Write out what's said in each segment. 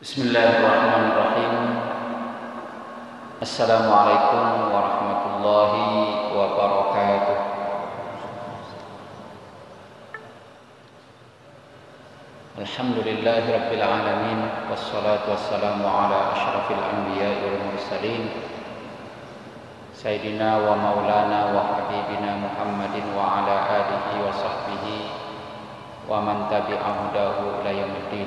Bismillahirrahmanirrahim. Assalamualaikum warahmatullahi wabarakatuh. Alhamdulillahi rabbil alamin, wassalatu wassalamu ala asyrafil anbiya'i wal mursalin, sayyidina wa maulana wa habibina Muhammadin wa ala alihi wa sahbihi wa man tabi'ahu ila yaumiddin.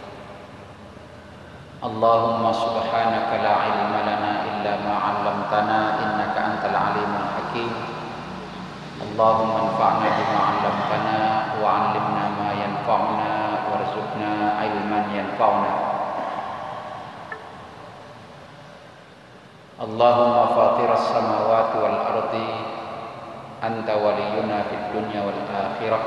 Allahumma subhanaka la ilma lana illa ma 'allamtana innaka antal alimul hakim. Allahumma anfa'na bima 'allamtana wa 'allimna ma yanfa'una warzuqna ilman yanfa'una. Allahumma fatiras samawati wal ardi anta waliyuna fid dunya wal akhirah.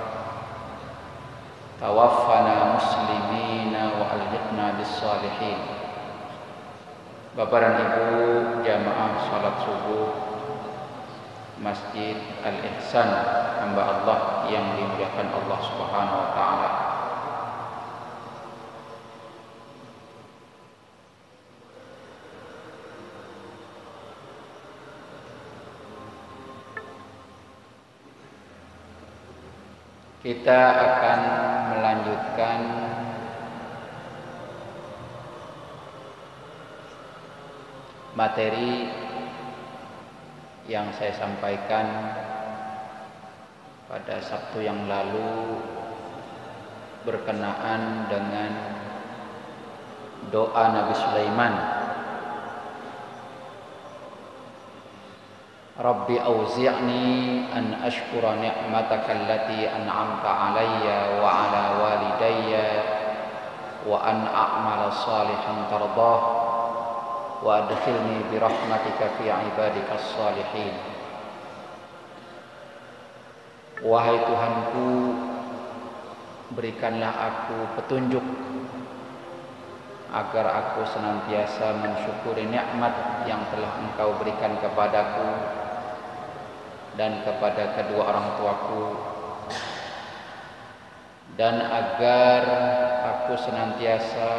Tawaffana muslimina wa alhiqna bis salihin. Bapak dan Ibu jamaah salat subuh Masjid Al-Ihsan, hamba Allah yang dimuliakan Allah Subhanahu wa taala. Kita akan melanjutkan materi yang saya sampaikan pada Sabtu yang lalu berkenaan dengan doa Nabi Sulaiman. Rabbi auzi'ni an ashkura ni'mataka allati an'amta alayya wa ala walidayya wa an a'mala salihan tardah wa adkhilni bi rahmatika fi ibadikas salihin. Wahai Tuhanku, berikanlah aku petunjuk agar aku senantiasa mensyukuri nikmat yang telah Engkau berikan kepadaku dan kepada kedua orang tuaku, dan agar aku senantiasa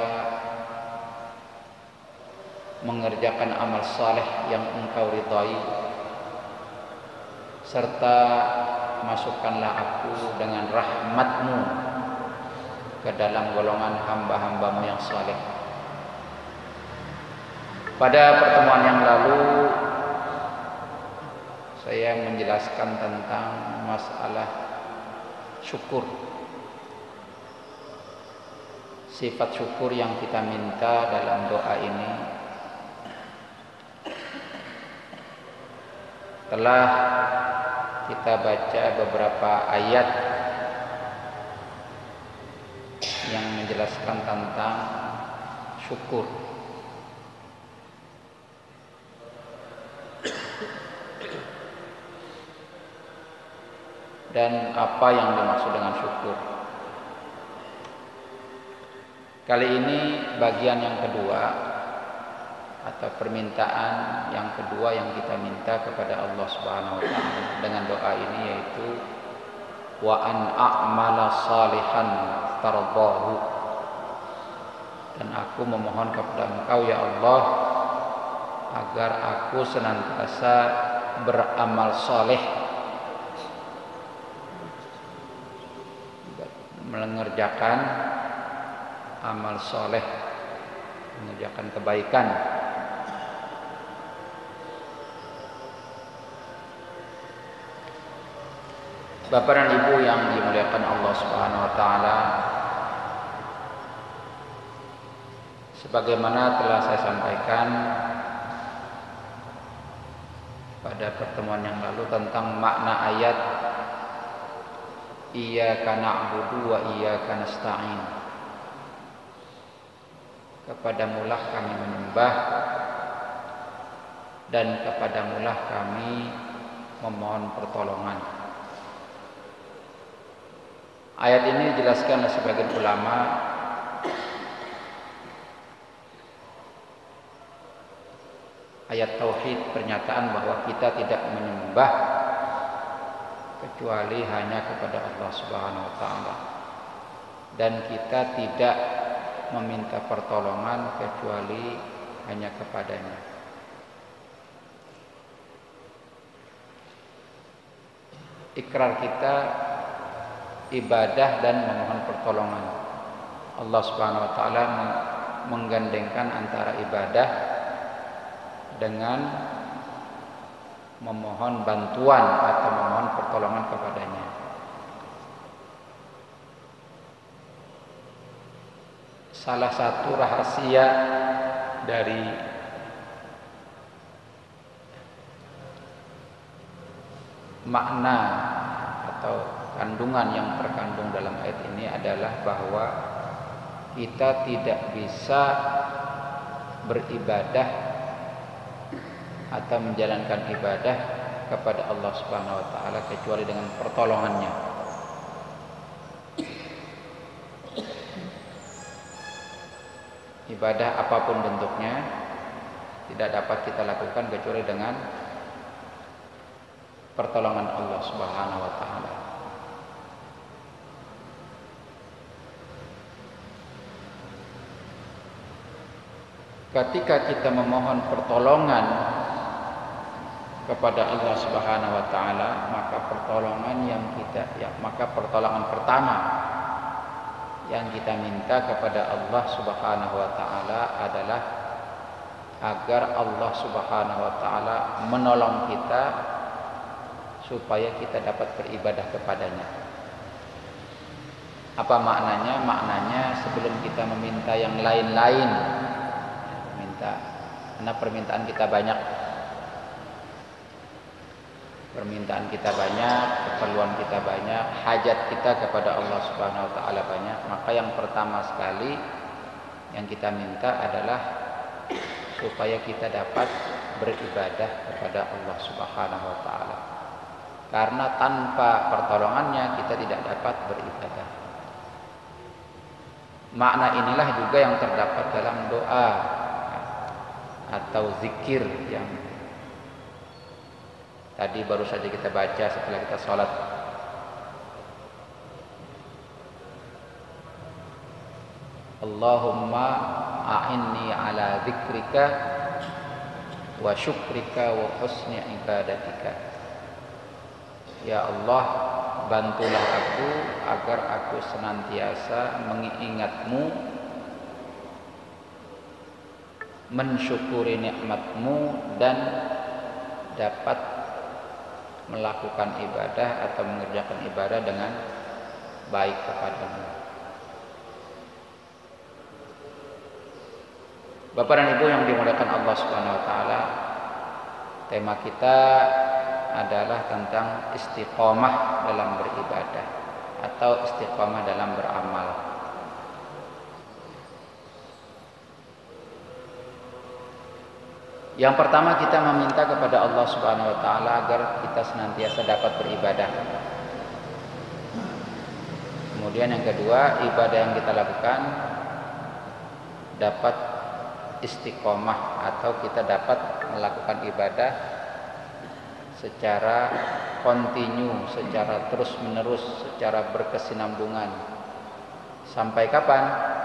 mengerjakan amal saleh yang Engkau ridhai, serta masukkanlah aku dengan rahmat-Mu ke dalam golongan hamba-hamba-Mu yang saleh. Pada pertemuan yang lalu saya menjelaskan tentang masalah syukur. Sifat syukur yang kita minta dalam doa ini telah kita baca beberapa ayat yang menjelaskan tentang syukur. Dan apa yang dimaksud dengan syukur. Kali ini bagian yang kedua atau permintaan yang kedua yang kita minta kepada Allah Subhanahu wa taala dengan doa ini, yaitu wa an a'mala salihan tardahu. Dan aku memohon kepada Engkau ya Allah agar aku senantiasa beramal saleh, mengerjakan amal soleh, mengerjakan kebaikan. Bapak dan Ibu yang dimuliakan Allah Subhanahu wa taala, sebagaimana telah saya sampaikan pada pertemuan yang lalu tentang makna ayat Iyyaka na'budu wa iyyaka nasta'in. Kepadamulah kami menyembah dan kepadamulah kami memohon pertolongan. Ayat ini dijelaskan oleh sebagian ulama ayat tauhid, pernyataan bahwa kita tidak menyembah kecuali hanya kepada Allah Subhanahu wa taala, dan kita tidak meminta pertolongan kecuali hanya kepadanya. Ikrar kita ibadah dan memohon pertolongan. Allah Subhanahu wa taala menggandengkan antara ibadah dengan memohon bantuan atau memohon pertolongan kepadanya. Salah satu rahasia dari makna atau kandungan yang terkandung dalam ayat ini adalah bahwa kita tidak bisa beribadah atau menjalankan ibadah kepada Allah Subhanahu wa taala kecuali dengan pertolongannya. Ibadah apapun bentuknya tidak dapat kita lakukan kecuali dengan pertolongan Allah Subhanahu wa taala. Ketika kita memohon pertolongan kepada Allah Subhanahu wa taala, maka pertolongan pertama yang kita minta kepada Allah Subhanahu wa taala adalah agar Allah Subhanahu wa taala menolong kita supaya kita dapat beribadah kepadanya. Apa maknanya? Maknanya sebelum kita meminta yang lain-lain, karena permintaan kita banyak, keperluan kita banyak, hajat kita kepada Allah Subhanahu wa taala banyak. Maka yang pertama sekali yang kita minta adalah supaya kita dapat beribadah kepada Allah Subhanahu wa taala. Karena tanpa pertolongannya kita tidak dapat beribadah. Makna inilah juga yang terdapat dalam doa atau zikir yang tadi baru saja kita baca setelah kita sholat. Allahumma a'inni ala dzikrika wa syukrika wa husni ibadatika. Ya Allah, bantulah aku agar aku senantiasa mengingatmu, mensyukuri nikmatmu, dan dapat melakukan ibadah atau mengerjakan ibadah dengan baik kepadamu. Bapak dan Ibu yang dimuliakan Allah Subhanahu wa taala, tema kita adalah tentang istiqomah dalam beribadah atau istiqomah dalam beramal. Yang pertama, kita meminta kepada Allah Subhanahu wa taala agar kita senantiasa dapat beribadah. Kemudian yang kedua, ibadah yang kita lakukan dapat istiqomah atau kita dapat melakukan ibadah secara kontinu, secara terus-menerus, secara berkesinambungan. Sampai kapan?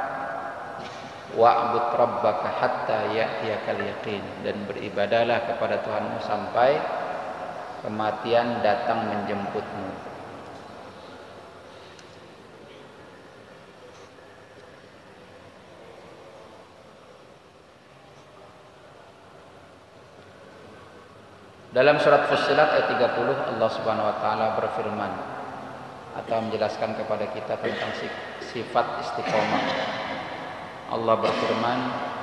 Wa'bud rabbaka hatta ya'tiyakal yaqin, dan beribadahlah kepada Tuhanmu sampai kematian datang menjemputmu. Dalam surat Fussilat ayat 30 Allah Subhanahu wa taala berfirman atau menjelaskan kepada kita tentang sifat istiqomah. Allah berfirman,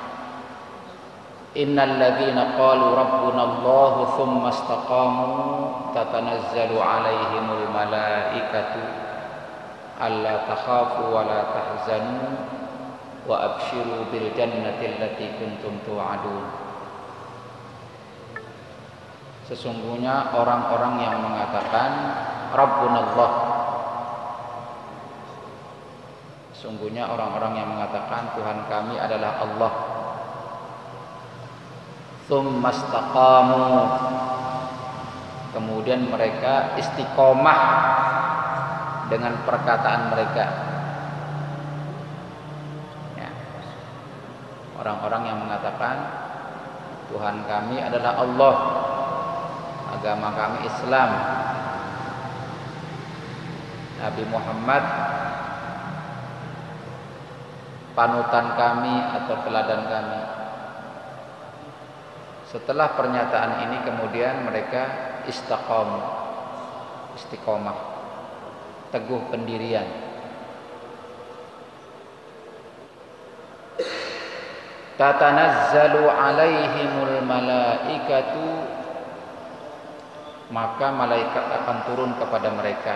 Innal ladzina qalu rabbuna Allah tsumma istaqamu tatanazzalu alaihimul malaikatu alla takhafu wa la tahzanu wa abshiru bil jannati allati kuntum tu'adun. Sesungguhnya orang-orang yang mengatakan Rabbunallah, sesungguhnya orang-orang yang mengatakan Tuhan kami adalah Allah, tsumma istaqamu, kemudian mereka istiqomah dengan perkataan mereka, ya, orang-orang yang mengatakan Tuhan kami adalah Allah, agama kami Islam, Nabi Muhammad panutan kami atau teladan kami. Setelah pernyataan ini kemudian mereka istiqomah, teguh pendirian. Tatanazzalu alaihimul malaikatu, maka malaikat akan turun kepada mereka.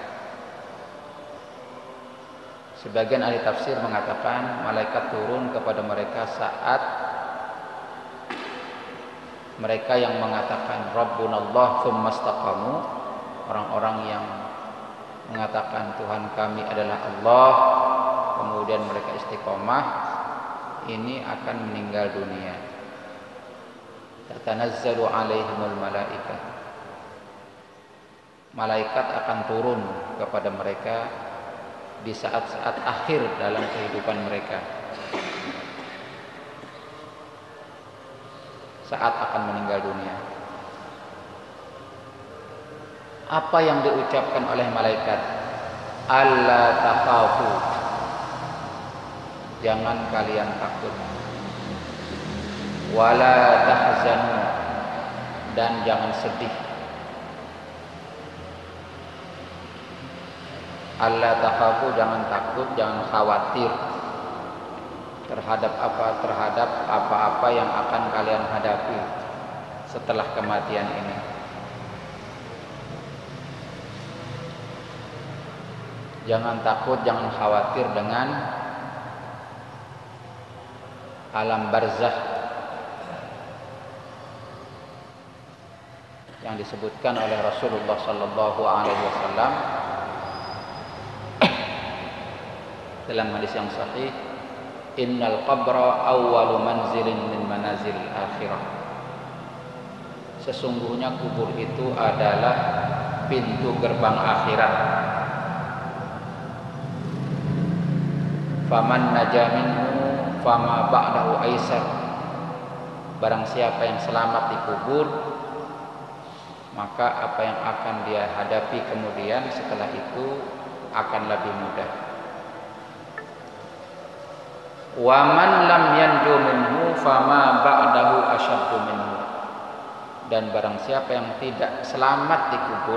Sebagian ahli tafsir mengatakan malaikat turun kepada mereka saat mereka yang mengatakan Rabbunallah tsumma istaqamu, orang-orang yang mengatakan Tuhan kami adalah Allah, kemudian mereka istiqomah, ini akan meninggal dunia. Tatanazzalu alaihimul malaikah, malaikat akan turun kepada mereka di saat-saat akhir dalam kehidupan mereka, saat akan meninggal dunia. Apa yang diucapkan oleh malaikat? Alla takhafu, jangan kalian takut. Wala tahzanu, dan jangan sedih. Alla takhafu, jangan takut, jangan khawatir terhadap apa-apa yang akan kalian hadapi setelah kematian ini. Jangan takut, jangan khawatir dengan alam barzakh yang disebutkan oleh Rasulullah sallallahu alaihi wasallam dalam hadis yang sahih, innal qabra awwalu manzilin min manazil akhirah. Sesungguhnya kubur itu adalah pintu gerbang akhirat. Faman naja minhu fama ba'dahu aisar. Barang siapa yang selamat di kubur, maka apa yang akan dia hadapi kemudian setelah itu akan lebih mudah. Wa man lam yanju minhu fama ba'dahu asyaddu minhu. Dan barang siapa yang tidak selamat di kubur,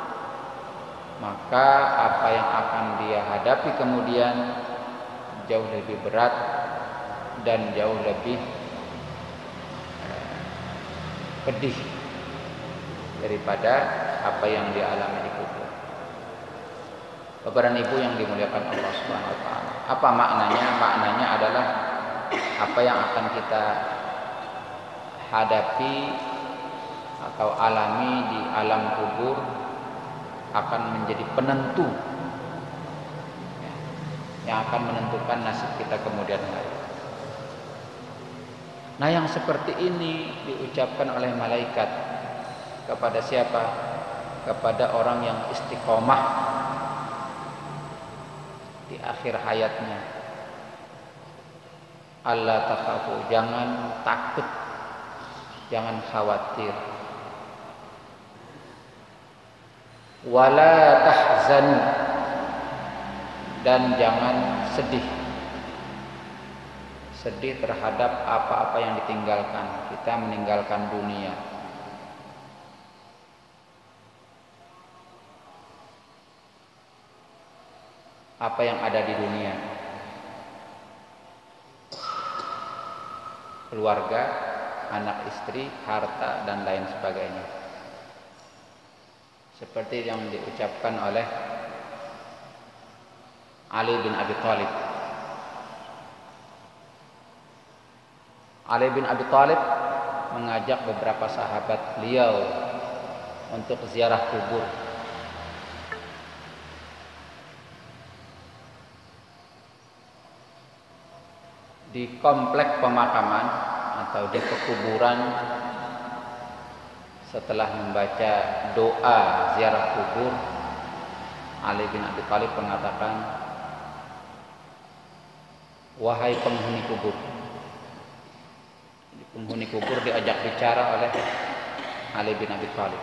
maka apa yang akan dia hadapi kemudian jauh lebih berat dan jauh lebih pedih daripada apa yang dia alami di kubur. Bapak dan Ibu yang dimuliakan Allah Subhanahu wa taala. Apa maknanya? Maknanya adalah apa yang akan kita hadapi atau alami di alam kubur akan menjadi penentu yang akan menentukan nasib kita kemudian hari. Nah, yang seperti ini diucapkan oleh malaikat kepada siapa? Kepada orang yang istiqomah di akhir hayatnya. Alla takhafu, jangan takut, jangan khawatir. Wala tahzanu, dan jangan sedih. Sedih terhadap apa-apa yang ditinggalkan. Kita meninggalkan dunia. Apa yang ada di dunia, keluarga, anak istri, harta, dan lain sebagainya. Seperti yang diucapkan oleh Ali bin Abi Thalib. Ali bin Abi Thalib mengajak beberapa sahabat beliau untuk ziarah kubur. Di komplek pemakaman atau di pekuburan, setelah membaca doa ziarah kubur, Ali bin Abi Thalib mengatakan, wahai penghuni kubur, Penghuni kubur diajak bicara oleh Ali bin Abi Thalib.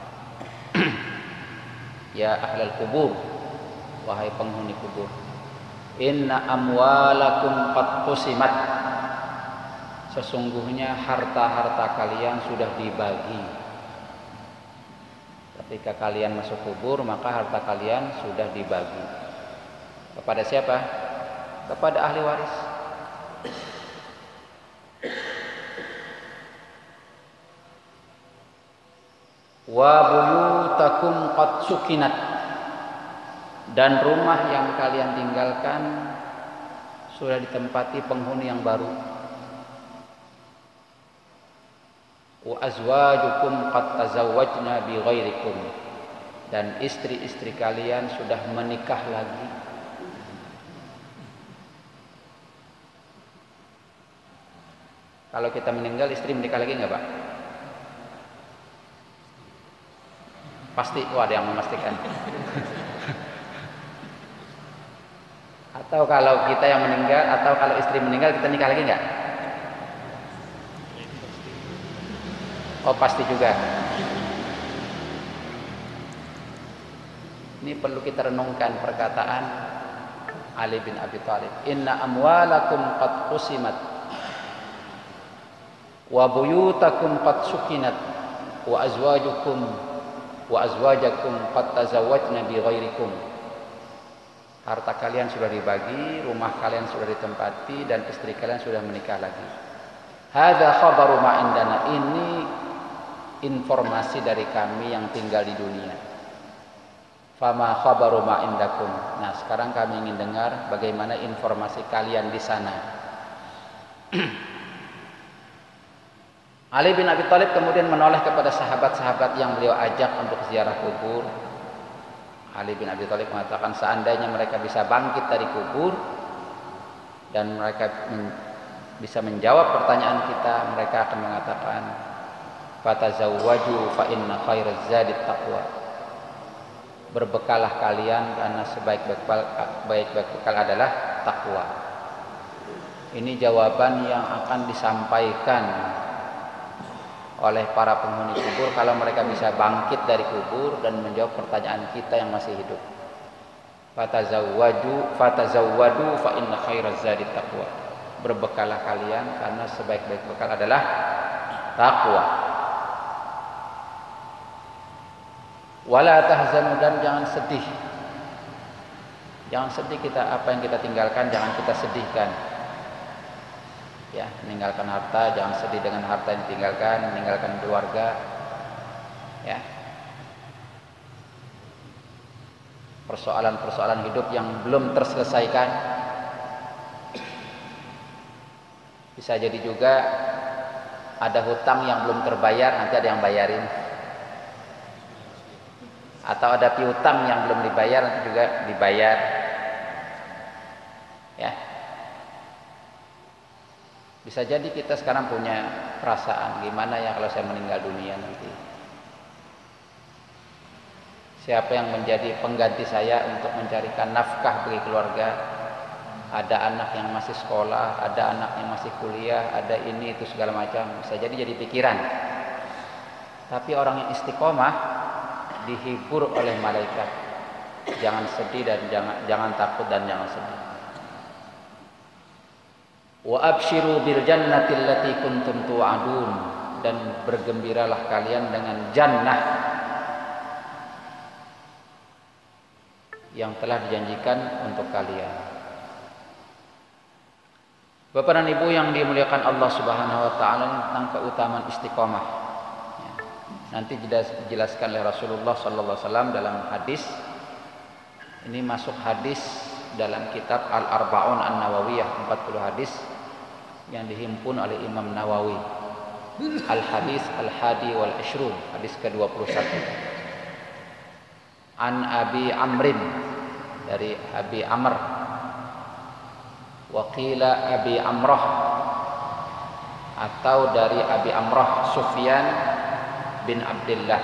Ya ahlal kubur, wahai penghuni kubur, inna amwalakum qad qusimat, sesungguhnya harta-harta kalian sudah dibagi. Ketika kalian masuk kubur, maka harta kalian sudah dibagi. Kepada siapa? Kepada ahli waris. Wa buyutakum qad sukinat, dan rumah yang kalian tinggalkan sudah ditempati penghuni yang baru. Wa azwajukum qad tazawwajna bi ghairikum, dan istri-istri kalian sudah menikah lagi. Kalau kita meninggal, istri menikah lagi enggak, Pak? Pasti, ada yang memastikan. Atau kalau kita yang meninggal, atau kalau istri meninggal, kita nikah lagi enggak? Oh, pasti juga. Ini perlu kita renungkan perkataan Ali bin Abi Thalib. Inna amwalakum qad qusimat wa buyutakum qad sukinat wa azwajakum qad tazawwajna bi ghairikum. Harta kalian sudah dibagi, rumah kalian sudah ditempati, dan istri kalian sudah menikah lagi. Hadza khabaru ma indana, ini informasi dari kami yang tinggal di dunia. Fama khabaru ma indakum. Nah, sekarang kami ingin dengar bagaimana informasi kalian di sana. Ali bin Abi Thalib kemudian menoleh kepada sahabat-sahabat yang beliau ajak untuk ziarah kubur. Ali bin Abi Thalib mengatakan, seandainya mereka bisa bangkit dari kubur dan mereka bisa menjawab pertanyaan kita, mereka akan mengatakan, fatazawwaju fa inna khairaz zadi taqwa. Berbekalah kalian karena sebaik-baik bekal adalah takwa. Ini jawaban yang akan disampaikan oleh para penghuni kubur kalau mereka bisa bangkit dari kubur dan menjawab pertanyaan kita yang masih hidup. Fatazawwadu fa inna khairaz zadi taqwa. Berbekalah kalian karena sebaik-baik bekal adalah takwa. Wala tahzanu, dan jangan sedih. Jangan sedih kita, apa yang kita tinggalkan jangan kita sedihkan. Ya, meninggalkan harta, jangan sedih dengan harta yang ditinggalkan, meninggalkan keluarga. Ya. Persoalan-persoalan hidup yang belum terselesaikan. Bisa jadi juga ada hutang yang belum terbayar, nanti ada yang bayarin. Atau ada piutang yang belum dibayar, nanti juga dibayar. Ya. Bisa jadi kita sekarang punya perasaan, gimana ya kalau saya meninggal dunia nanti? Siapa yang menjadi pengganti saya untuk mencarikan nafkah bagi keluarga? Ada anak yang masih sekolah, ada anak yang masih kuliah, ada ini itu segala macam. Bisa jadi pikiran. Tapi orang yang istiqomah dihibur oleh malaikat. Jangan sedih dan jangan takut dan jangan sedih. Wa abshiru bil jannati allati kuntum tu'adun, dan bergembiralah kalian dengan jannah yang telah dijanjikan untuk kalian. Bapak dan Ibu yang dimuliakan Allah Subhanahu wa taala, tentang keutamaan istiqomah. Nanti dijelaskan oleh Rasulullah sallallahu alaihi wasallam dalam hadis. Ini masuk hadis dalam kitab Al-Arba'un An-Nawawiyah, 40 hadis yang dihimpun oleh Imam Nawawi. Al-Hadis Al-Hadi wal Ashrun, hadis ke-21. An Abi Amrin, dari Abi Amr. Wa qila Abi Amrah, atau dari Abi Amrah Sufyan bin Abdullah.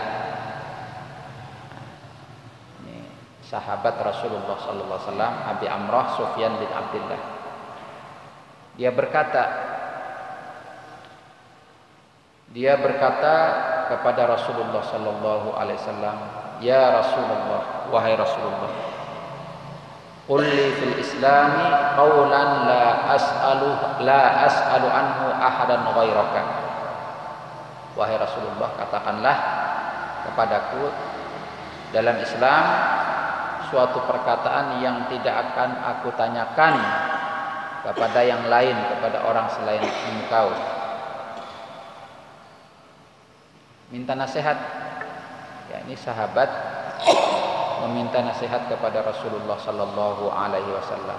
Ini sahabat Rasulullah sallallahu alaihi wasallam, Abi Amrah Sufyan bin Abdullah. Dia berkata, Dia berkata kepada Rasulullah sallallahu alaihi wasallam, "Ya Rasulullah, wahai Rasulullah, qul li fil islami qawlan la as'alu anhu ahadan ghairaka." Wahai Rasulullah, katakanlah kepadaku dalam Islam suatu perkataan yang tidak akan aku tanyakan kepada yang lain, kepada orang selain engkau. Minta nasihat. Ya, ini sahabat meminta nasihat kepada Rasulullah sallallahu alaihi wasallam.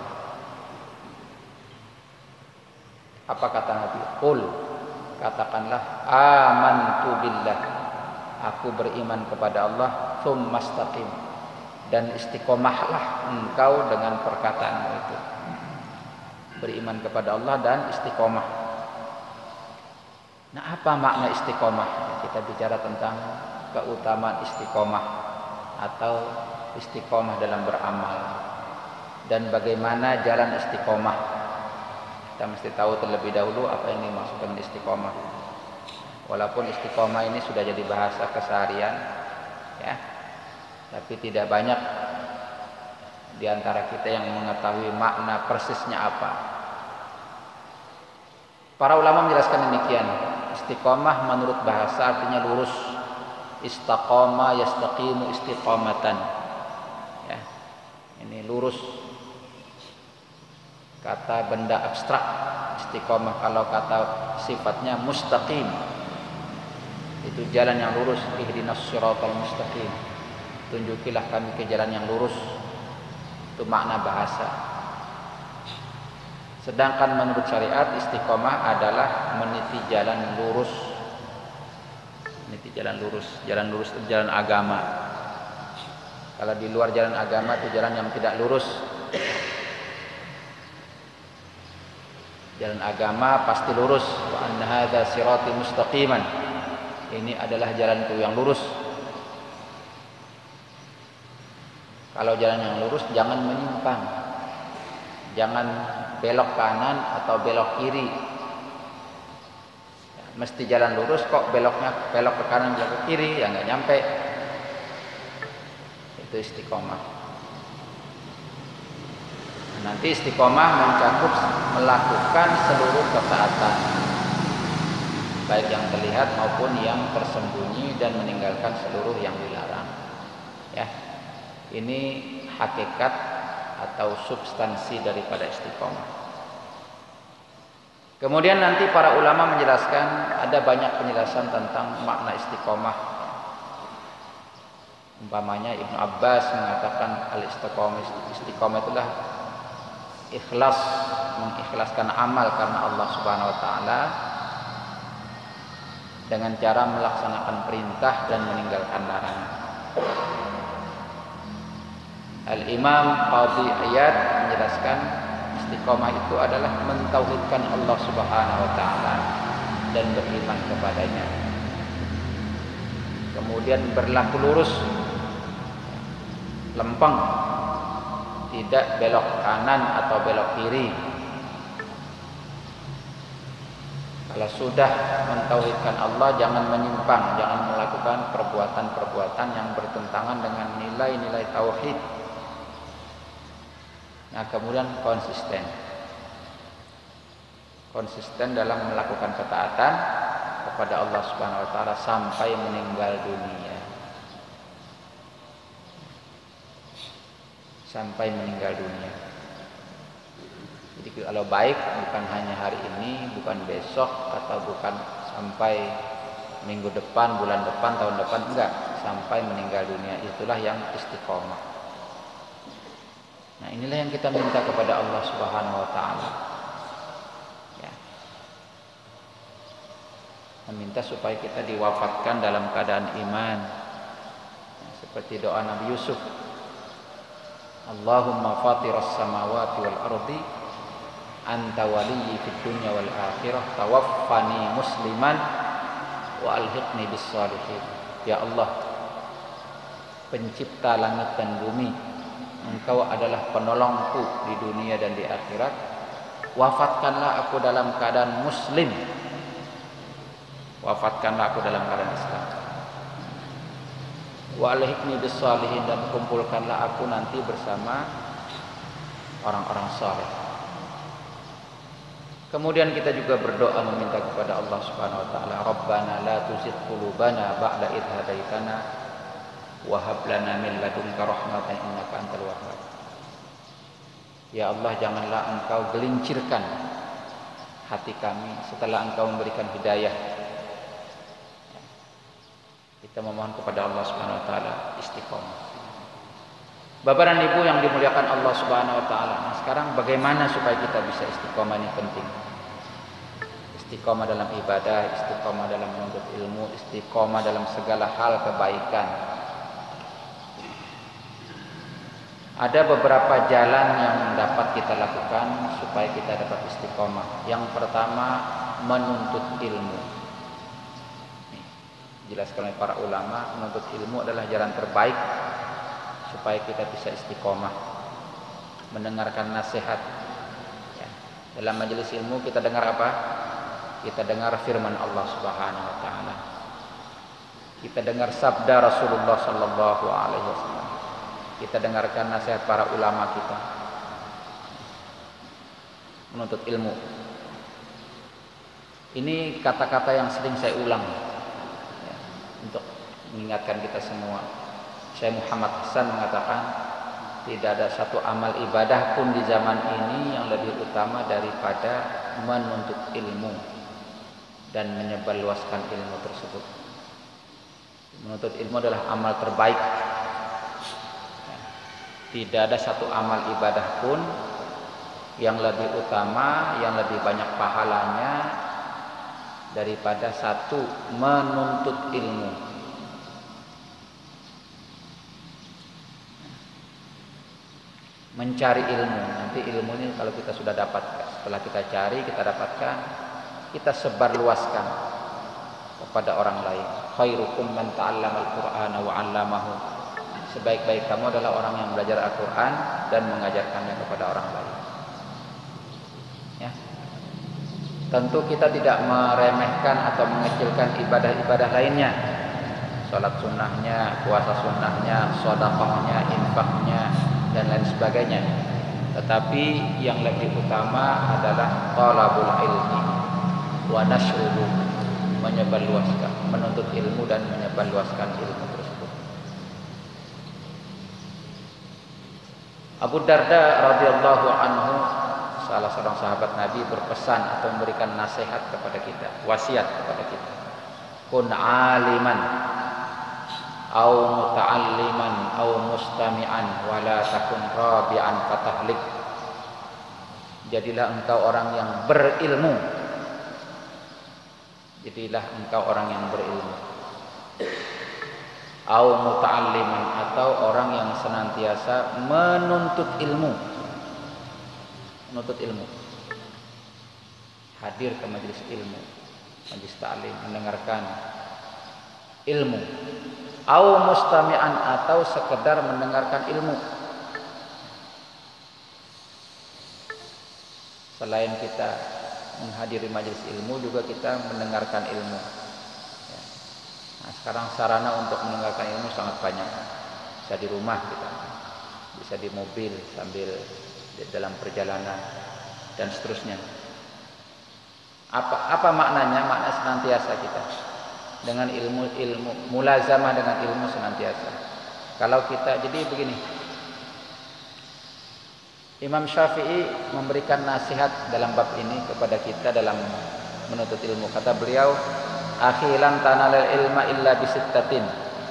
Apa kata Nabi? Qul, katakanlah, amantu billah, aku beriman kepada Allah, tsumastaqim, dan istiqomahlah engkau dengan perkataanmu itu. Beriman kepada Allah dan istiqomah. Nah, apa makna istiqomah? Kita bicara tentang keutamaan istiqomah atau istiqomah dalam beramal, dan bagaimana jalan istiqomah. Kita mesti tahu terlebih dahulu apa yang dimaksudkan istiqomah. Walaupun istiqomah ini sudah jadi bahasa keseharian, ya, tapi tidak banyak di antara kita yang mengetahui makna persisnya apa. Para ulama menjelaskan demikian. Istiqomah menurut bahasa artinya lurus. Istaqama yastaqimu istiqamatan. Ya. Ini lurus. Kata benda abstrak. Istiqomah kalau kata sifatnya mustaqim. Itu jalan yang lurus. Ihdinas siratal mustaqim. Tunjukilah kami ke jalan yang lurus. Itu makna bahasa. Sedangkan menurut syariat istiqomah adalah meniti jalan lurus. Meniti jalan lurus. Jalan lurus itu jalan agama. Kalau di luar jalan agama itu jalan yang tidak lurus. Jalan agama pasti lurus. Wa anna hadza sirati mustaqiman. Ini adalah jalanku yang lurus. Kalau jalan yang lurus jangan menyimpang. Jangan belok kanan atau belok kiri. Ya, mesti jalan lurus, kok belok ke kanan, belok ke kiri, ya nggak nyampe. Itu istiqomah. Nanti istiqomah mencakup melakukan seluruh ketaatan, baik yang terlihat maupun yang tersembunyi, dan meninggalkan seluruh yang dilarang. Ya, ini hakikat atau substansi daripada istiqomah. Kemudian nanti para ulama menjelaskan, ada banyak penjelasan tentang makna istiqomah. Umpamanya Ibnu Abbas mengatakan istiqomah itulah ikhlas, mengikhlaskan amal karena Allah Subhanahu wa taala dengan cara melaksanakan perintah dan meninggalkan larangan. Al-Imam Qadhi Iyad menjelaskan istiqomah itu adalah mentauhidkan Allah Subhanahu wa taala dan beriman kepadanya. Kemudian berlaku lurus, lempeng, tidak belok kanan atau belok kiri. Kalau sudah mentauhidkan Allah, jangan menyimpang, jangan melakukan perbuatan-perbuatan yang bertentangan dengan nilai-nilai tauhid. Nah, kemudian konsisten dalam melakukan ketaatan kepada Allah Subhanahu wa taala sampai meninggal dunia. Sampai meninggal dunia. Jadi kalau baik bukan hanya hari ini, bukan besok, atau bukan sampai minggu depan, bulan depan, tahun depan, enggak, sampai meninggal dunia. Itulah yang istiqomah. Nah, inilah yang kita minta kepada Allah Subhanahu wa taala. Ya. Meminta supaya kita diwafatkan dalam keadaan iman. Ya, seperti doa Nabi Yusuf. Allahumma fatiras samawati wal ardi anta waliyyi fid dunya wal akhirah tawaffani musliman wa alhiqni bis shalihin. Ya Allah, pencipta langit dan bumi, Engkau adalah penolongku di dunia dan di akhirat. Wafatkanlah aku dalam keadaan muslim. wafatkanlah aku dalam keadaan Islam. Wa alhiqni bis shalihin, dan kumpulkanlah aku nanti bersama orang-orang saleh. Kemudian kita juga berdoa meminta kepada Allah Subhanahu wa taala, Rabbana la tuzigh qulubana ba'da idh hadaitana wa hab lana min ladunka rahmatan innaka antal wahhab. Ya Allah, janganlah Engkau gelincirkan hati kami setelah Engkau memberikan hidayah. Kita memohon kepada Allah Subhanahu wa taala istiqomah. Bapak dan Ibu yang dimuliakan Allah Subhanahu wa taala. Nah, sekarang bagaimana supaya kita bisa istiqomah, ini penting. Istiqomah dalam ibadah, istiqomah dalam menuntut ilmu, istiqomah dalam segala hal kebaikan. Ada beberapa jalan yang dapat kita lakukan supaya kita dapat istiqomah. Yang pertama, menuntut ilmu. Dijelaskan oleh para ulama, menuntut ilmu adalah jalan terbaik supaya kita bisa istiqomah, mendengarkan nasihat. Ya. Dalam majelis ilmu kita dengar apa? Kita dengar firman Allah Subhanahu wa taala. Kita dengar sabda Rasulullah sallallahu alaihi wasallam. Kita dengarkan nasihat para ulama kita. Menuntut ilmu. Ini kata-kata yang sering saya ulang ya, untuk mengingatkan kita semua. Syekh Muhammad Hasan mengatakan, tidak ada satu amal ibadah pun di zaman ini yang lebih utama daripada menuntut ilmu dan menyebarluaskan ilmu tersebut. Menuntut ilmu adalah amal terbaik. Tidak ada satu amal ibadah pun yang lebih utama, yang lebih banyak pahalanya daripada satu menuntut ilmu. Mencari ilmu. Nanti ilmu ini kalau kita sudah dapat, setelah kita cari, kita dapatkan, kita sebarluaskan kepada orang lain. Khairukum man ta'allama al-Qur'ana wa 'allamahu. Sebaik-baik kamu adalah orang yang belajar Al-Qur'an dan mengajarkannya kepada orang lain. Ya. Tentu kita tidak meremehkan atau mengecilkan ibadah-ibadah lainnya. Salat sunnahnya, puasa sunnahnya, sedekahnya, infaknya, dan lain sebagainya. Tetapi yang lebih utama adalah talabul ilmi wa nashruhu, menyebarluaskan, menuntut ilmu dan menyebarluaskan ilmu tersebut. Abu Darda radhiyallahu anhu, salah seorang sahabat Nabi, berpesan atau memberikan nasihat kepada kita, wasiat kepada kita. Kun aliman au muta'alliman au mustami'an wa la takun rabi'an fatahlik. Jadilah engkau orang yang berilmu. Jadilah engkau orang yang berilmu. Au muta'alliman, atau orang yang senantiasa menuntut ilmu. Menuntut ilmu. Hadir ke majelis ilmu, majelis ta'lim, mendengarkan ilmu. Au mustami'an, atau sekedar mendengarkan ilmu. Selain kita menghadiri majelis ilmu, juga kita mendengarkan ilmu. Ya. Nah, sekarang sarana untuk mendengarkan ilmu sangat banyak. Bisa di rumah kita, bisa di mobil sambil dalam perjalanan dan seterusnya. Apa maknanya? Makna senantiasa kita dengan ilmu mulazamah dengan ilmu senantiasa. Kalau kita, jadi begini, Imam Syafi'i memberikan nasihat dalam bab ini kepada kita dalam menuntut ilmu. Kata beliau, akhilan tanalil ilma illa bisittatin.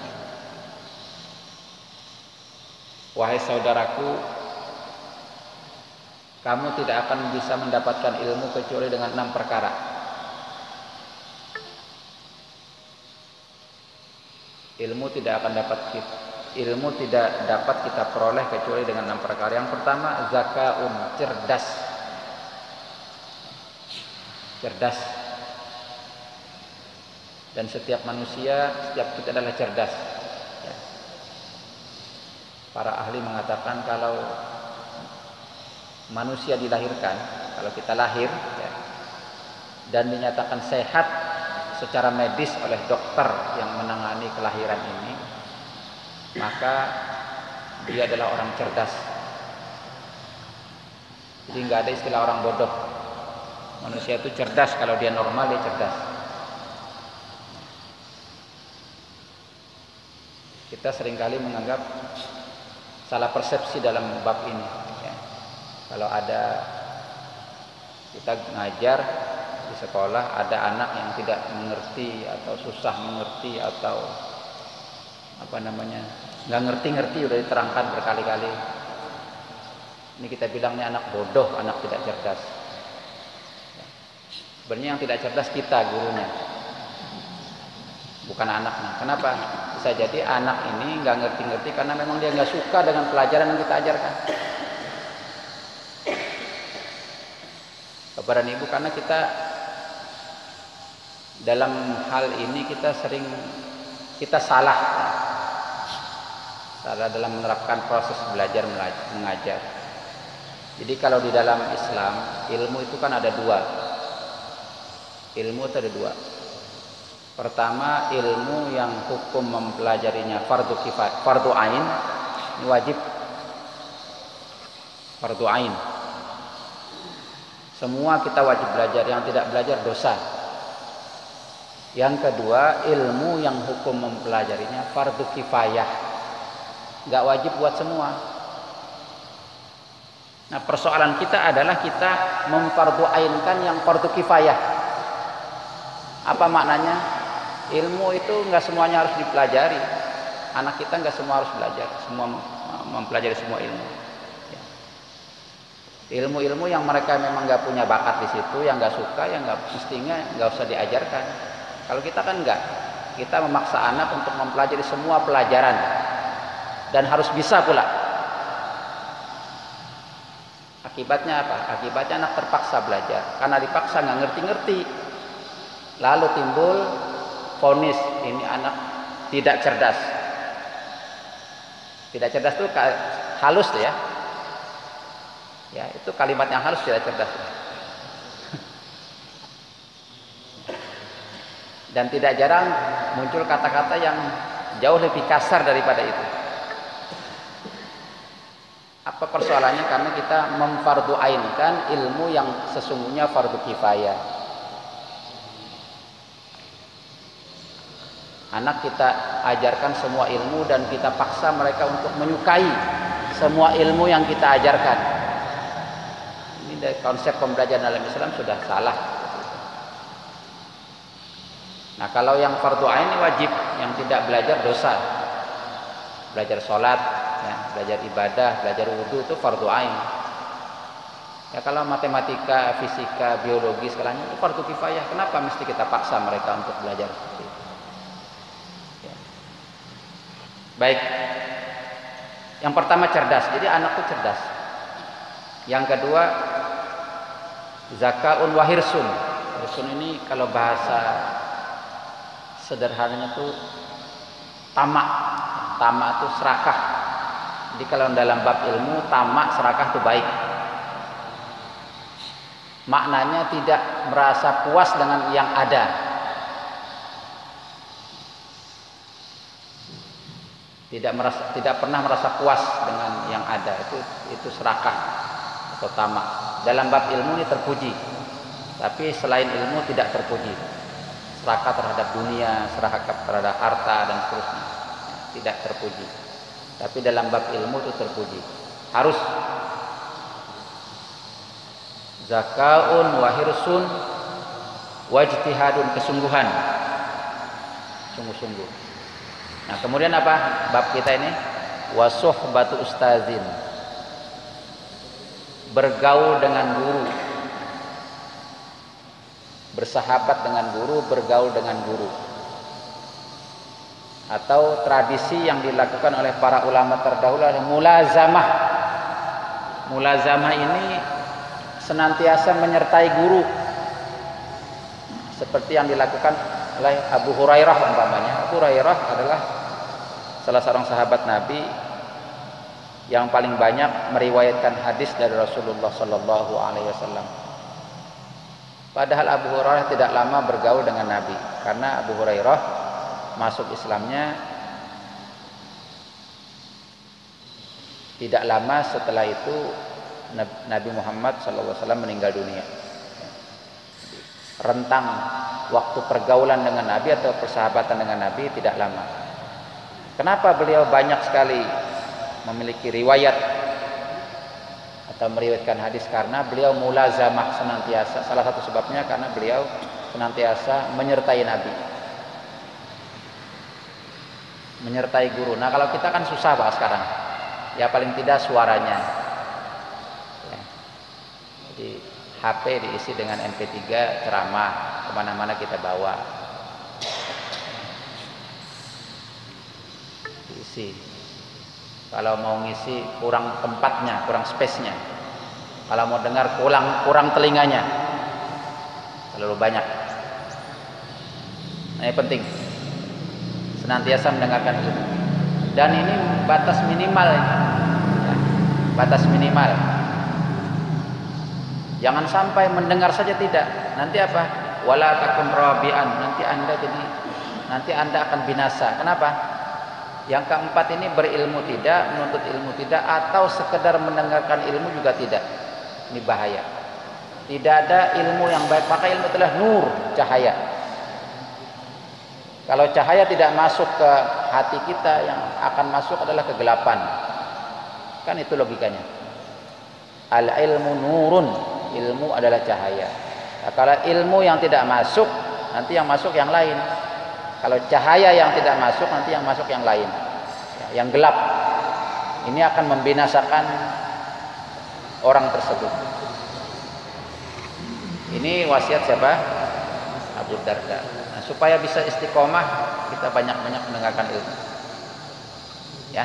Wahai saudaraku, kamu tidak akan bisa mendapatkan ilmu kecuali dengan 6 perkara. Ilmu tidak dapat kita peroleh kecuali dengan 6 perkara. Yang pertama, zakaun, cerdas. Cerdas. Dan setiap manusia, setiap kita adalah cerdas. Ya. Para ahli mengatakan kalau manusia dilahirkan, kalau kita lahir ya, dan dinyatakan sehat secara medis oleh dokter yang menangani kelahiran ini, maka dia adalah orang cerdas. Jadi nggak ada istilah orang bodoh. Manusia itu cerdas, kalau dia normal dia cerdas. Kita seringkali menganggap salah persepsi dalam bab ini ya. Kalau ada kita ngajar di sekolah, ada anak yang tidak mengerti atau susah mengerti atau nggak ngerti udah diterangkan berkali-kali, ini kita bilangnya anak bodoh, anak tidak cerdas. Sebenarnya yang tidak cerdas kita, gurunya, bukan anaknya. Kenapa? Bisa jadi anak ini nggak ngerti karena memang dia nggak suka dengan pelajaran yang kita ajarkan. Kepada ibu, karena kita dalam hal ini kita salah dalam menerapkan proses belajar mengajar. Jadi kalau di dalam Islam ilmu itu kan ada dua. Ilmu itu ada dua. Pertama, ilmu yang hukum mempelajarinya fardu kifayah, fardu ain, ini wajib, fardu ain. Semua kita wajib belajar, yang tidak belajar dosa. Yang kedua, ilmu yang hukum mempelajarinya fardu kifayah, nggak wajib buat semua. Nah, persoalan kita adalah kita memfardu ainkan yang fardu kifayah. Apa maknanya? Ilmu itu nggak semuanya harus dipelajari. Anak kita nggak semua harus belajar, semua mempelajari semua ilmu. Ilmu-ilmu yang mereka memang nggak punya bakat di situ, yang nggak suka, yang nggak mestinya nggak usah diajarkan. Kalau kita kan nggak, kita memaksa anak untuk mempelajari semua pelajaran dan harus bisa pula. Akibatnya apa? Akibatnya anak terpaksa belajar, karena dipaksa nggak ngerti-ngerti. Lalu timbul vonis, ini anak tidak cerdas. Tidak cerdas itu halus tuh ya. Ya, itu kalimat yang halus, tidak cerdas. Dan tidak jarang muncul kata-kata yang jauh lebih kasar daripada itu. Apa persoalannya? Karena kita memfardu ainkan ilmu yang sesungguhnya fardu kifayah. Anak kita ajarkan semua ilmu dan kita paksa mereka untuk menyukai semua ilmu yang kita ajarkan. Ini konsep pembelajaran dalam Islam sudah salah. Nah, kalau yang fardu ain ini wajib, yang tidak belajar dosa. Belajar sholat, ya, belajar ibadah, belajar wudhu itu fardu ain. Ya, kalau matematika, fisika, biologi segalanya itu fardu kifayah. Kenapa mesti kita paksa mereka untuk belajar seperti itu? Ya. Baik. Yang pertama cerdas. Jadi anak itu cerdas. Yang kedua zakaun wa hirsun. Hirsun ini kalau bahasa sederhananya itu tamak. Tamak itu serakah. Jadi kalau dalam bab ilmu tamak serakah itu baik. Maknanya tidak merasa puas dengan yang ada. Tidak pernah merasa puas dengan yang ada. Itu serakah atau tamak. Dalam bab ilmu ini terpuji, tapi selain ilmu tidak terpuji. Serakah terhadap dunia, serakah terhadap harta dan seterusnya, tidak terpuji. Tapi dalam bab ilmu itu terpuji. Harus zakaun wa hirsun wajtihadun, kesungguhan, sungguh-sungguh. Nah, kemudian apa bab kita ini? Wa suhbatu ustazin, bergaul dengan guru, bersahabat dengan guru, bergaul dengan guru. Atau tradisi yang dilakukan oleh para ulama terdahulu adalah mulazamah. Mulazamah ini senantiasa menyertai guru, seperti yang dilakukan oleh Abu Hurairah umpamanya. Abu Hurairah adalah salah seorang sahabat Nabi yang paling banyak meriwayatkan hadis dari Rasulullah Sallallahu Alaihi Wasallam. Padahal Abu Hurairah tidak lama bergaul dengan Nabi, karena Abu Hurairah masuk Islamnya tidak lama setelah itu Nabi Muhammad SAW meninggal dunia. Rentang waktu pergaulan dengan Nabi atau persahabatan dengan Nabi tidak lama. Kenapa beliau banyak sekali memiliki riwayat atau meriwayatkan hadis? Karena beliau mulazamah senantiasa. Salah satu sebabnya karena beliau senantiasa menyertai Nabi, menyertai guru. Nah, kalau kita kan susah Pak sekarang. Ya paling tidak suaranya. Ya. Jadi HP diisi dengan MP3 ceramah, kemana-mana kita bawa. Diisi. Kalau mau ngisi kurang tempatnya, kurang space-nya. Kalau mau dengar kurang telinganya. Terlalu banyak. Nah, ini penting. Senantiasa mendengarkan ilmu. Dan ini batas minimal. Ya, batas minimal. Jangan sampai mendengar saja tidak. Nanti apa? Wala takun rabi'an. Nanti Anda akan binasa. Kenapa? Yang keempat ini berilmu tidak, menuntut ilmu tidak, atau sekedar mendengarkan ilmu juga tidak. Ini bahaya. Tidak ada ilmu yang baik, maka ilmu adalah nur, cahaya. Kalau cahaya tidak masuk ke hati kita, yang akan masuk adalah kegelapan. Kan itu logikanya. Al-ilmu nurun, ilmu adalah cahaya. Nah, kalau ilmu yang tidak masuk, nanti yang masuk yang lain. Kalau cahaya yang tidak masuk, nanti yang masuk yang lain, yang gelap. Ini akan membinasakan orang tersebut. Ini wasiat siapa? Abu Darda. Nah, supaya bisa istiqomah, kita banyak-banyak mendengarkan ilmu. Ya.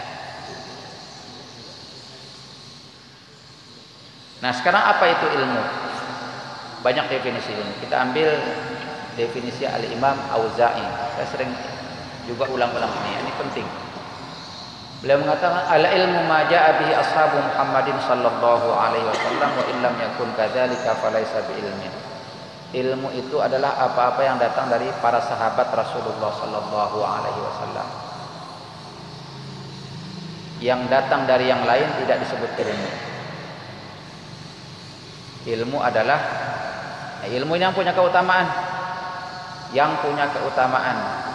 Nah, sekarang apa itu ilmu? Banyak definisi ilmu. Kita ambil definisi Al-Imam Auza'i. Saya sering juga ulang-ulang ini penting. Beliau mengatakan al-ilmu ma ja'a bihi ashabu Muhammadin sallallahu alaihi wasallam wa illam yakun kadzalika falaisa biilmin. Ilmu itu adalah apa-apa yang datang dari para sahabat Rasulullah sallallahu alaihi wasallam. Yang datang dari yang lain tidak disebut ilmu. Ilmu adalah ilmu yang punya keutamaan. Yang punya keutamaan.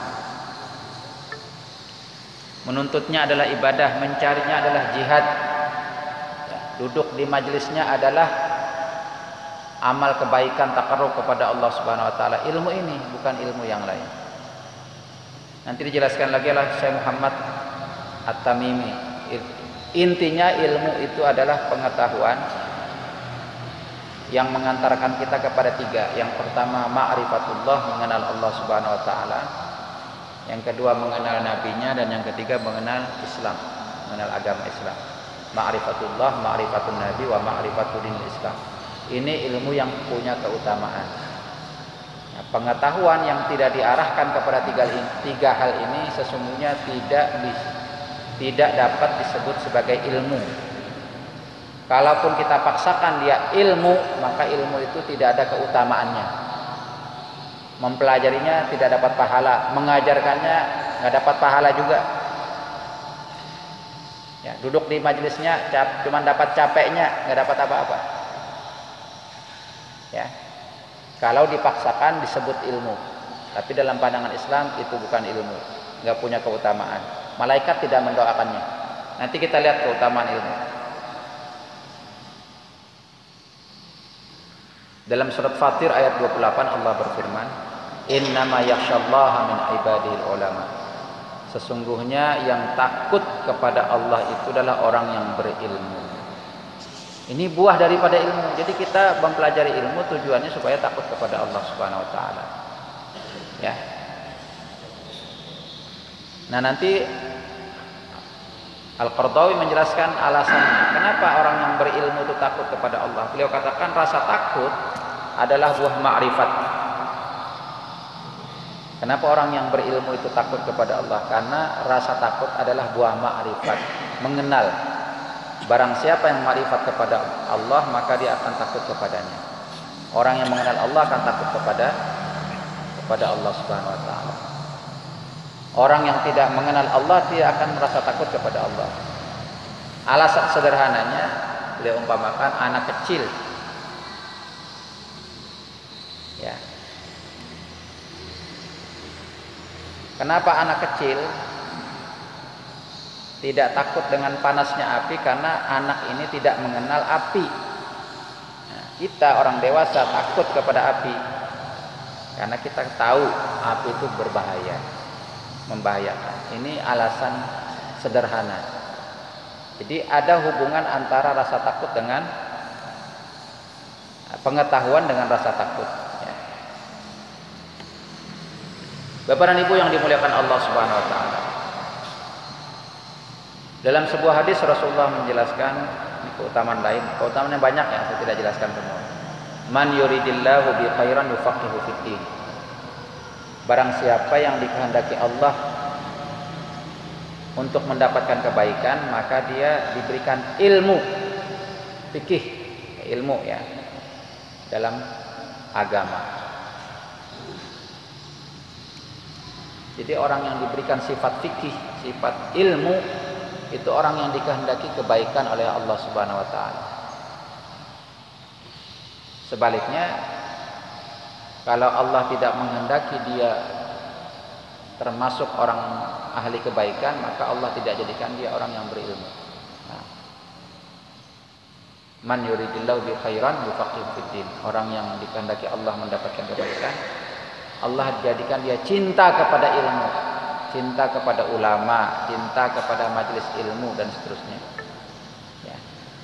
Menuntutnya adalah ibadah, mencarinya adalah jihad. Ya, duduk di majelisnya adalah amal kebaikan, takarrub kepada Allah Subhanahu wa taala. Ilmu ini bukan ilmu yang lain. Nanti dijelaskan lagi oleh Syekh Muhammad At-Tamimi. Intinya ilmu itu adalah pengetahuan yang mengantarkan kita kepada tiga. Yang pertama ma'rifatullah, mengenal Allah Subhanahu wa taala. Yang kedua mengenal nabinya, dan yang ketiga mengenal Islam, mengenal agama Islam. Ma'rifatullah, ma'rifatun nabi, wa ma'rifatul Islam. Ini ilmu yang punya keutamaan. Nah, pengetahuan yang tidak diarahkan kepada tiga hal ini sesungguhnya tidak dapat disebut sebagai ilmu. Kalaupun kita paksakan dia ilmu, maka ilmu itu tidak ada keutamaannya. Mempelajarinya tidak dapat pahala, mengajarkannya nggak dapat pahala juga. Ya, duduk di majelisnya cuma dapat capeknya, nggak dapat apa-apa. Ya, kalau dipaksakan disebut ilmu, tapi dalam pandangan Islam itu bukan ilmu, nggak punya keutamaan. Malaikat tidak mendoakannya. Nanti kita lihat keutamaan ilmu. Dalam surat Fatir ayat 28 Allah berfirman, innama yakhsyallaha min ibadihil ulama. Sesungguhnya yang takut kepada Allah itu adalah orang yang berilmu. Ini buah daripada ilmu. Jadi kita mempelajari ilmu tujuannya supaya takut kepada Allah Subhanahu wa taala. Ya. Nah, nanti Al-Qardawi menjelaskan alasannya kenapa orang yang berilmu itu takut kepada Allah. Beliau katakan rasa takut adalah buah ma'rifat. Kenapa orang yang berilmu itu takut kepada Allah? Karena rasa takut adalah buah ma'rifat, mengenal. Barang siapa yang ma'rifat kepada Allah, maka dia akan takut kepadanya. Orang yang mengenal Allah akan takut kepada Allah Subhanahu wa taala. Orang yang tidak mengenal Allah tidak akan merasa takut kepada Allah. Alasan sederhananya, beliau umpamakan anak kecil. Ya. Kenapa anak kecil tidak takut dengan panasnya api? Karena anak ini tidak mengenal api. Nah, kita orang dewasa takut kepada api karena kita tahu api itu berbahaya, membahayakan. Ini alasan sederhana. Jadi ada hubungan antara rasa takut dengan pengetahuan dengan rasa takut. Ya. Bapak dan Ibu yang dimuliakan Allah Subhanahu wa taala. Dalam sebuah hadis Rasulullah menjelaskan keutamaan lain, keutamaan yang banyak ya, saya tidak jelaskan semua. Man yuridillahu bi khairan yufaqihu fiddin. Barang siapa yang dikehendaki Allah untuk mendapatkan kebaikan, maka dia diberikan ilmu fikih, ilmu ya dalam agama. Jadi orang yang diberikan sifat fikih, sifat ilmu, itu orang yang dikehendaki kebaikan oleh Allah Subhanahu wa taala. Sebaliknya, kalau Allah tidak menghendaki dia termasuk orang ahli kebaikan, maka Allah tidak jadikan dia orang yang berilmu. Nah. Man yuridillahu bi khairan yufaqihu fiddin. Orang yang dikehendaki Allah mendapatkan kebaikan, Allah jadikan dia cinta kepada ilmu, cinta kepada ulama, cinta kepada majelis ilmu dan seterusnya. Ya.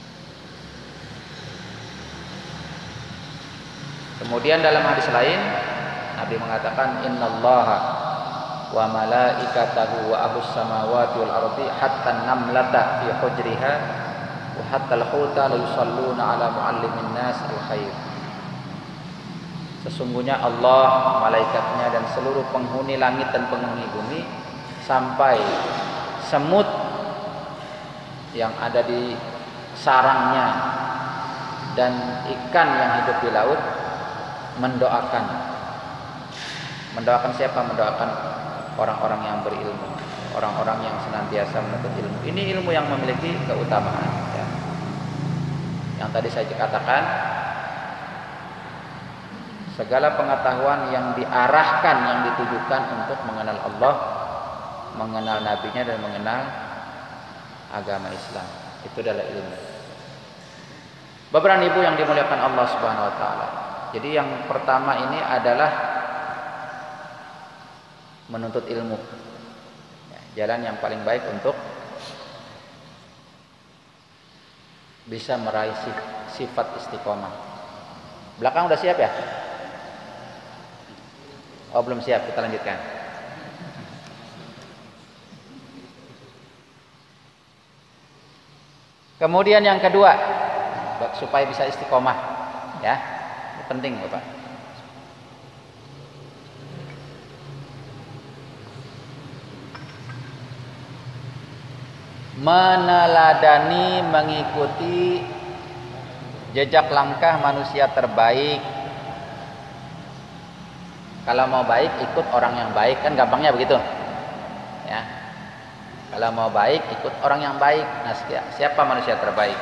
Kemudian dalam hadis lain Nabi mengatakan innallaha wa malaikatahu wa ahlus samawati wal ardi hatta namlata fi hujriha wa hatta al-huta la yusalluna ala muallimin nas al-khair. Sesungguhnya Allah, malaikatnya dan seluruh penghuni langit dan penghuni bumi, sampai semut yang ada di sarangnya dan ikan yang hidup di laut mendoakan siapa? Mendoakan orang-orang yang berilmu, orang-orang yang senantiasa menuntut ilmu. Ini ilmu yang memiliki keutamaan ya. Yang tadi saya katakan, segala pengetahuan yang diarahkan, yang ditujukan untuk mengenal Allah, mengenal nabinya dan mengenal agama Islam, itu adalah ilmu. Bapak dan Ibu yang dimuliakan Allah Subhanahu wa taala. Jadi yang pertama ini adalah menuntut ilmu. Ya, jalan yang paling baik untuk bisa meraih sifat istiqomah. Belakang udah siap ya? Oh belum siap, kita lanjutkan. Kemudian yang kedua, supaya bisa istiqomah, ya, ini penting Bapak. Meneladani, mengikuti jejak langkah manusia terbaik. Kalau mau baik ikut orang yang baik, kan gampangnya begitu ya. Kalau mau baik ikut orang yang baik. Nah, siapa manusia terbaik?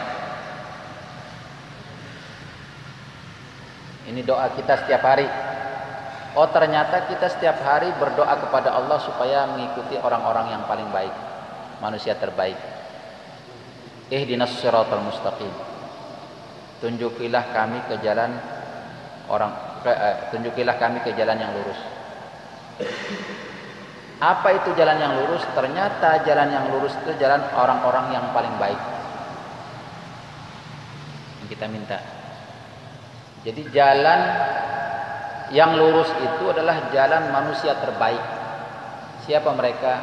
Ini doa kita setiap hari. Oh ternyata kita setiap hari berdoa kepada Allah supaya mengikuti orang-orang yang paling baik, manusia terbaik. Ihdinas siratal mustaqim. Tunjukilah kami ke jalan tunjukilah kami ke jalan yang lurus. Apa itu jalan yang lurus? Ternyata jalan yang lurus itu jalan orang-orang yang paling baik yang kita minta. Jadi jalan yang lurus itu adalah jalan manusia terbaik. Siapa mereka?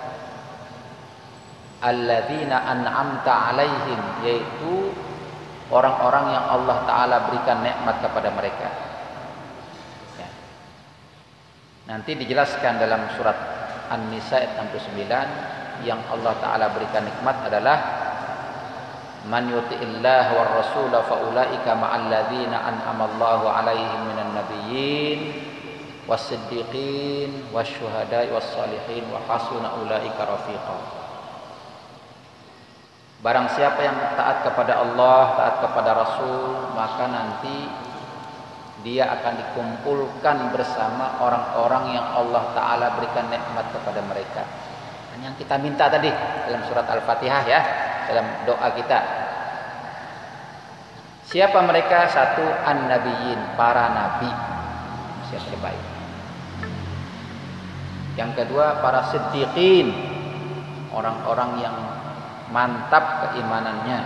Alladzina an'amta alaihim, yaitu orang-orang yang Allah Ta'ala berikan nikmat kepada mereka ya. Nanti dijelaskan dalam surat An-Nisa ayat 69, yang Allah Ta'ala berikan nikmat adalah Man yuti'illah war rasul fa ulaika ma'al ladzina an'ama Allahu 'alaihim minan nabiyyin was-siddiqin wasyuhada'i was-shalihin wa hasuna ulaika rafiqa. Barang siapa yang taat kepada Allah, taat kepada Rasul, maka nanti dia akan dikumpulkan bersama orang-orang yang Allah Ta'ala berikan nikmat kepada mereka. Yang kita minta tadi dalam surat Al-Fatihah ya, dalam doa kita. Siapa mereka? Satu, an-nabiyyin, para nabi, siapa terbaik. Yang kedua, para siddiqin, orang-orang yang mantap keimanannya.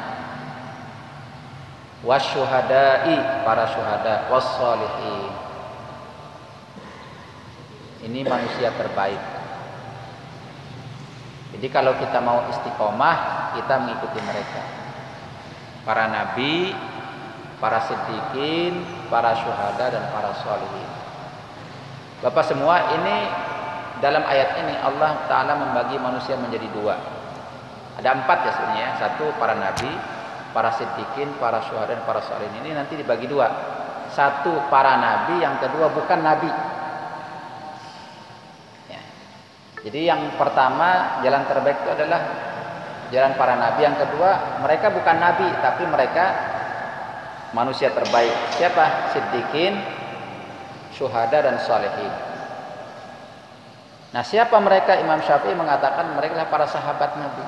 Wasyuhada'i, para syuhada. Wassalihin, ini manusia terbaik. Jadi kalau kita mau istiqomah, kita mengikuti mereka. Para nabi, para siddiqin, para syuhada, dan para sholihin. Bapak semua, ini dalam ayat ini Allah Ta'ala membagi manusia menjadi dua. Ada 4 ya sebenarnya. Satu, para nabi, para siddiqin, para syuhada, dan para sholihin. Ini nanti dibagi dua. Satu, para nabi. Yang kedua, bukan nabi. Jadi yang pertama, jalan terbaik itu adalah jalan para nabi. Yang kedua, mereka bukan nabi, tapi mereka manusia terbaik. Siapa? Siddiqin, syuhada, dan sholihin. Nah, siapa mereka? Imam Syafi'i mengatakan mereka adalah para sahabat Nabi.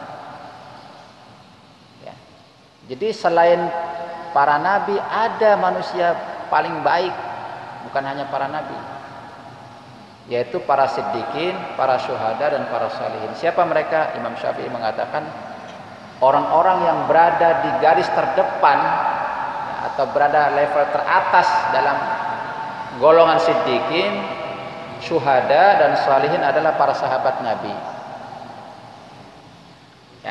Ya. Jadi selain para nabi, ada manusia paling baik, bukan hanya para nabi, yaitu para siddiqin, para syuhada, dan para sholihin. Siapa mereka? Imam Syafi'i mengatakan orang-orang yang berada di garis terdepan atau berada level teratas dalam golongan siddiqin, syuhada, dan sholihin adalah para sahabat Nabi. Ya.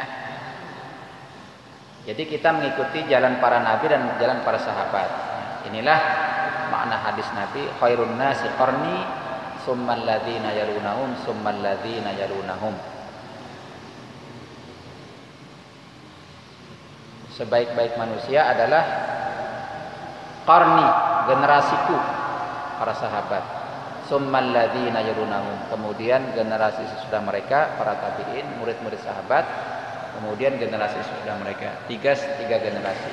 Jadi kita mengikuti jalan para nabi dan jalan para sahabat. Inilah makna hadis Nabi, khairun nasi qarni summal ladzina yalunahum summal ladzina yalunahum. Sebaik-baik manusia adalah qarni, generasiku, para sahabat. Summal ladzina yalunahum, kemudian generasi sesudah mereka, para tabi'in, murid-murid sahabat, kemudian generasi sesudah mereka. Tiga generasi.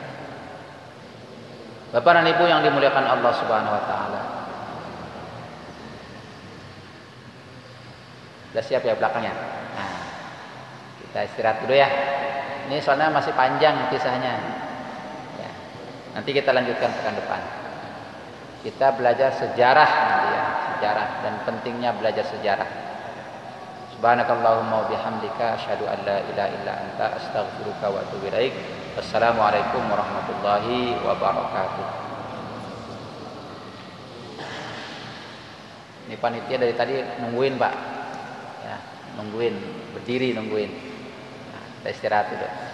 Bapak dan Ibu yang dimuliakan Allah Subhanahu wa taala. Sudah siap ya belakangnya? Nah, kita istirahat dulu ya. Ini soalnya masih panjang kisahnya. Ya. Nanti kita lanjutkan pekan depan. Kita belajar sejarah nanti ya, sejarah dan pentingnya belajar sejarah. Subhanakallahumma wa bihamdika asyhadu an la ilaha illa anta astaghfiruka wa atubu ilaik. Wassalamualaikum warahmatullahi wabarakatuh. Ini panitia dari tadi nungguin, Pak. Ya, nungguin, berdiri nungguin. Nah, kita istirahat dulu.